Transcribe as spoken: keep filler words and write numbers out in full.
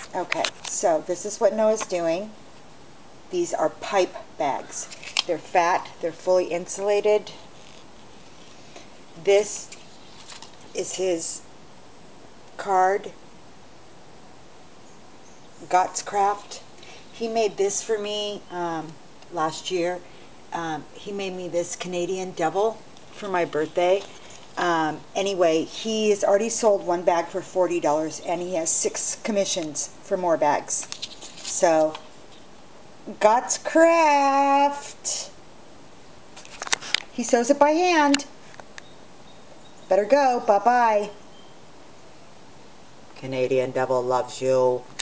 Okay, so this is what Noah's doing. These are pipe bags. They're fat, they're fully insulated. This is his card, Gotz Craft. He made this for me um, last year. Um, he made me this Canadian devil for my birthday. Um, anyway, he has already sold one bag for forty dollars, and he has six commissions for more bags. So, Gotz Craft. He sews it by hand. Better go. Bye-bye. Canadian devil loves you.